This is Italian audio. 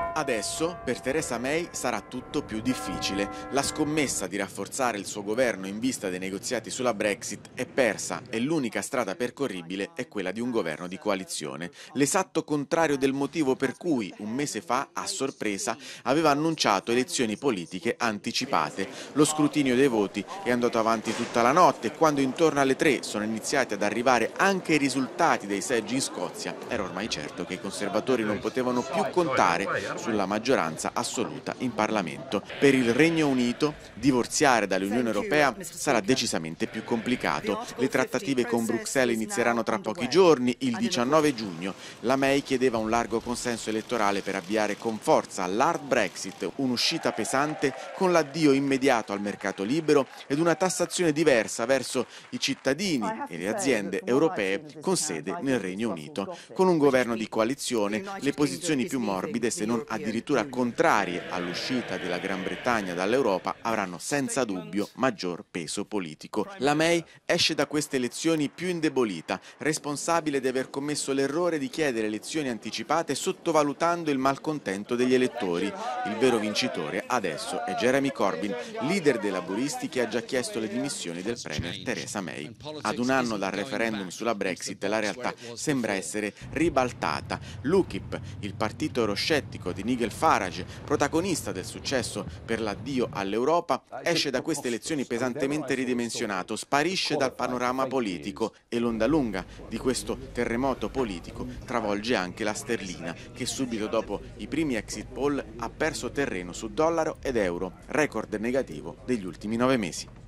Adesso per Theresa May sarà tutto più difficile. La scommessa di rafforzare il suo governo in vista dei negoziati sulla Brexit è persa e l'unica strada percorribile è quella di un governo di coalizione. L'esatto contrario del motivo per cui un mese fa, a sorpresa, aveva annunciato elezioni politiche anticipate. Lo scrutinio dei voti è andato avanti tutta la notte e quando intorno alle 3 sono iniziati ad arrivare anche i risultati dei seggi in Scozia, era ormai certo che i conservatori non potevano più contare sulla maggioranza assoluta in Parlamento. Per il Regno Unito divorziare dall'Unione Europea sarà decisamente più complicato. Le trattative con Bruxelles inizieranno tra pochi giorni, il 19 giugno. La May chiedeva un largo consenso elettorale per avviare con forza l'hard Brexit, un'uscita pesante con l'addio immediato al mercato libero ed una tassazione diversa verso i cittadini e le aziende europee con sede nel Regno Unito. Con un governo di coalizione, le posizioni più morbide, se non addirittura contrarie all'uscita della Gran Bretagna dall'Europa, avranno senza dubbio maggior peso politico. La May esce da queste elezioni più indebolita, responsabile di aver commesso l'errore di chiedere elezioni anticipate sottovalutando il malcontento degli elettori. Il vero vincitore adesso è Jeremy Corbyn, leader dei laburisti che ha già chiesto le dimissioni del premier Theresa May. Ad un anno dal referendum sulla Brexit la realtà sembra essere ribaltata. L'UKIP, il partito euroscettico di Nigel Farage, protagonista del successo per l'addio all'Europa, esce da queste elezioni pesantemente ridimensionato, sparisce dal panorama politico e l'onda lunga di questo terremoto politico travolge anche la sterlina, che subito dopo i primi exit poll ha perso terreno su dollaro ed euro, record negativo degli ultimi 9 mesi.